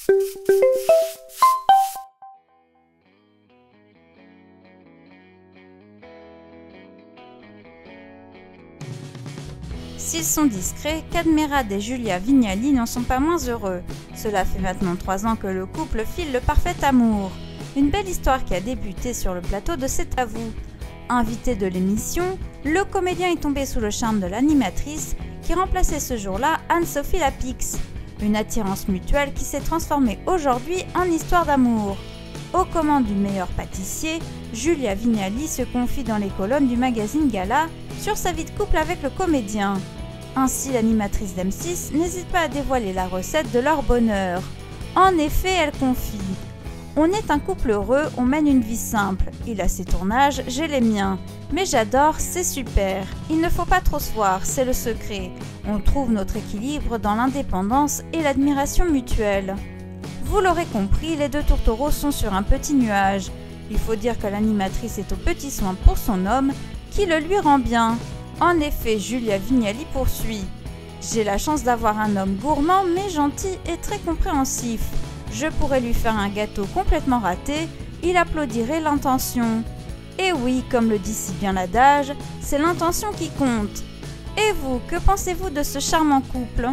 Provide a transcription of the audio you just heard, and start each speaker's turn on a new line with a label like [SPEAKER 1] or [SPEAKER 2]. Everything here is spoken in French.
[SPEAKER 1] S'ils sont discrets, Cadmerade et Julia Vignali n'en sont pas moins heureux. Cela fait maintenant 3 ans que le couple file le parfait amour. Une belle histoire qui a débuté sur le plateau de C'est à vous. Invité de l'émission, le comédien est tombé sous le charme de l'animatrice qui remplaçait ce jour-là Anne-Sophie Lapix. Une attirance mutuelle qui s'est transformée aujourd'hui en histoire d'amour. Aux commandes du meilleur pâtissier, Julia Vignali se confie dans les colonnes du magazine Gala sur sa vie de couple avec le comédien. Ainsi, l'animatrice d'M6 n'hésite pas à dévoiler la recette de leur bonheur. En effet, elle confie « On est un couple heureux, on mène une vie simple. Il a ses tournages, j'ai les miens. Mais j'adore, c'est super. Il ne faut pas trop se voir, c'est le secret. On trouve notre équilibre dans l'indépendance et l'admiration mutuelle. » Vous l'aurez compris, les deux tourtereaux sont sur un petit nuage. Il faut dire que l'animatrice est aux petits soins pour son homme, qui le lui rend bien. En effet, Julia Vignali poursuit. J'ai la chance d'avoir un homme gourmand mais gentil et très compréhensif. Je pourrais lui faire un gâteau complètement raté, il applaudirait l'intention. Et oui, comme le dit si bien l'adage, c'est l'intention qui compte. Et vous, que pensez-vous de ce charmant couple ?